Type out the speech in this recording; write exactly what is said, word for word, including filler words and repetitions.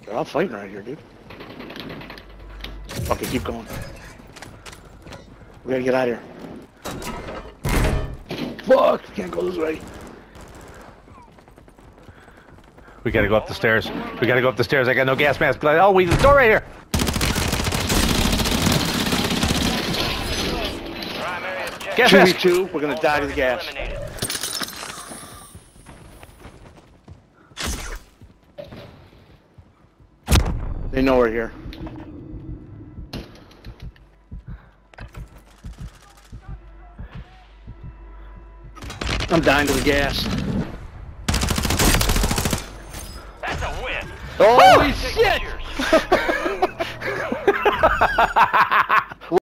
They're all fighting right here, dude. Okay, keep going. We gotta get out of here. Fuck! Can't go this way. We gotta go up the stairs. We gotta go up the stairs. I got no gas mask. Oh, we the door right here. Gas two v mask. two. We're gonna die to the gas. They know we're here. I'm dying to the gas. That's a win. Holy shit!